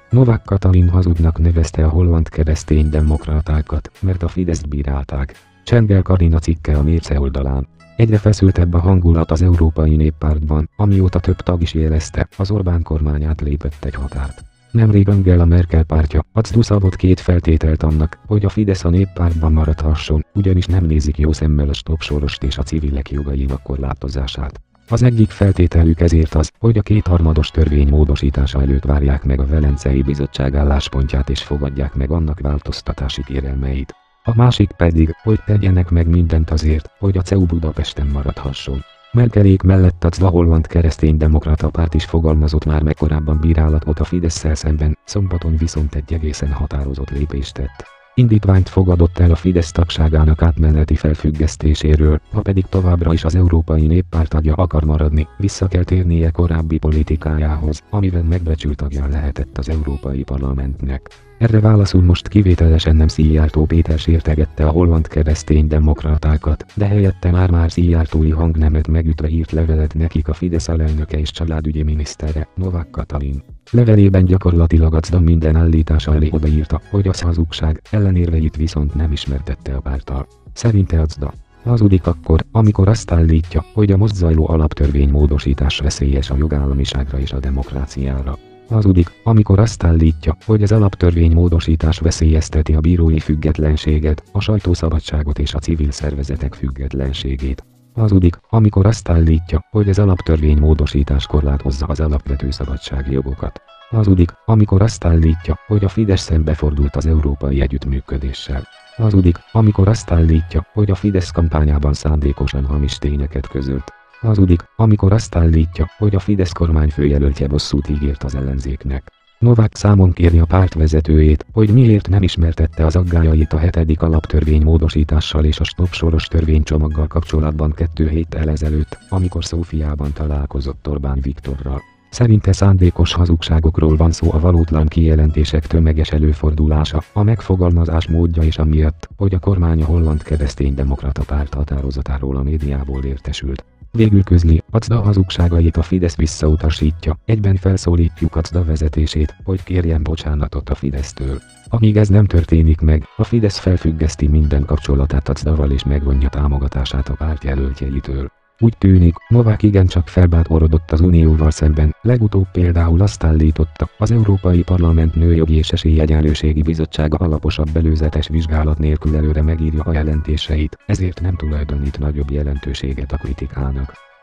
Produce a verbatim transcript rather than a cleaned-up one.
Novák Katalin hazudnak nevezte a holland kereszténydemokratákat, mert a Fideszt bírálták. Csengel Karina cikke a Mérce oldalán. Egyre feszültebb a hangulat az Európai Néppártban, amióta több tag is jelezte, az Orbán kormány átlépett egy határt. Nemrég Angela Merkel pártja, á cé dé u szabott két feltételt annak, hogy a Fidesz a néppártban maradhasson, ugyanis nem nézik jó szemmel a Stop Sorost és a civilek jogainak korlátozását. Az egyik feltételük ezért az, hogy a kétharmados törvény módosítása előtt várják meg a Velencei Bizottság álláspontját és fogadják meg annak változtatási kérelmeit. A másik pedig, hogy tegyenek meg mindent azért, hogy a cé e u Budapesten maradhasson. Merkelék mellett a holland kereszténydemokrata párt is fogalmazott már meg korábban bírálatot a Fidesszel szemben, szombaton viszont egy egészen határozott lépést tett. Indítványt fogadott el a Fidesz tagságának átmeneti felfüggesztéséről, ha pedig továbbra is az Európai Néppárt tagja akar maradni, vissza kell térnie korábbi politikájához, amivel megbecsült tagja lehetett az Európai Parlamentnek. Erre válaszul most kivételesen nem Szijjártó Péter sértegette a holland kereszténydemokratákat, de helyette már-már szijjártói hangnemet megütve írt levelet nekik a Fidesz alelnöke és családügyi minisztere, Novák Katalin. Levelében gyakorlatilag á cé dé u minden állítása elé odaírta, hogy az hazugság, ellenérveit viszont nem ismertette a párttal. Szerinte á cé dé u hazudik akkor, amikor azt állítja, hogy a most zajló alaptörvény módosítás veszélyes a jogállamiságra és a demokráciára. Hazudik, amikor azt állítja, hogy az alaptörvény módosítás veszélyezteti a bírói függetlenséget, a sajtószabadságot és a civil szervezetek függetlenségét. Hazudik, amikor azt állítja, hogy az alaptörvény módosítás korlátozza az alapvető szabadságjogokat. Hazudik, amikor azt állítja, hogy a Fidesz szembefordult az európai együttműködéssel. Hazudik, amikor azt állítja, hogy a Fidesz kampányában szándékosan hamis tényeket közölt. Hazudik, amikor azt állítja, hogy a Fidesz kormányfőjelöltje bosszút ígért az ellenzéknek. Novák számon kéri a párt vezetőjét, hogy miért nem ismertette az aggályait a hetedik alaptörvény módosítással és a Stop Soros törvénycsomaggal kapcsolatban kettő héttel ezelőtt, amikor Szófiában találkozott Orbán Viktorral. Szerinte szándékos hazugságokról van szó a valótlan kijelentések tömeges előfordulása, a megfogalmazás módja és amiatt, hogy a kormány a holland kereszténydemokrata párt határozatáról a médiából értesült. Végül közli, á cé dé u hazugságait a Fidesz visszautasítja, egyben felszólítjuk á cé dé u vezetését, hogy kérjen bocsánatot a Fidesztől. Amíg ez nem történik meg, a Fidesz felfüggeszti minden kapcsolatát á cé dé u-val és megvonja támogatását a párt jelöltjeitől. Úgy tűnik, Novák igencsak felbátorodott az Unióval szemben, legutóbb például azt állította, az Európai Parlament Nőjogi és Esélyegyenlőségi Bizottsága alaposabb előzetes vizsgálat nélkül előre megírja a jelentéseit, ezért nem tulajdonít nagyobb jelentőséget a kritikának.